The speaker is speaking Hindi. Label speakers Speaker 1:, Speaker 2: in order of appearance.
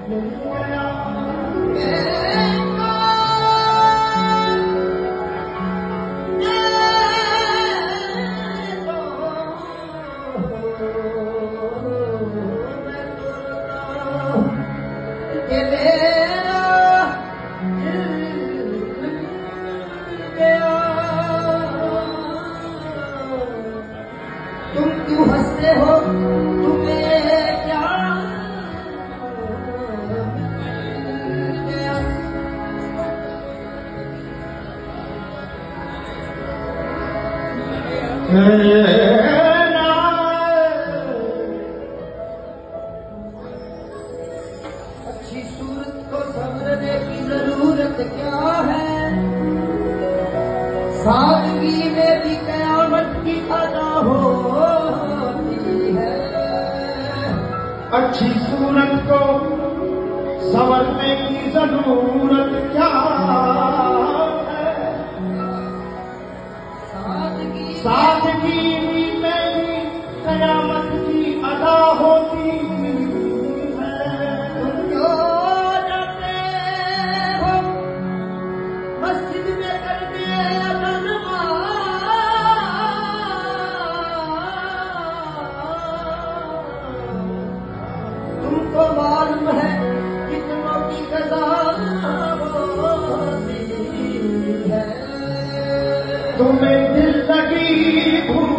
Speaker 1: तुम क्यों हंसते हो, तुम्हें क्या अच्छी सूरत को संवरने की जरूरत क्या है, सादगी में भी कयामत की अदा होती है।
Speaker 2: अच्छी सूरत को संवरने की जरूरत क्या है, सादगी में भी कयामत की अदा होती है।
Speaker 1: तुम क्यों जाते हो मस्जिद में करने तुमको मालूम है कितनों की कज़ा होती है।
Speaker 2: तुम्हें दिल लगी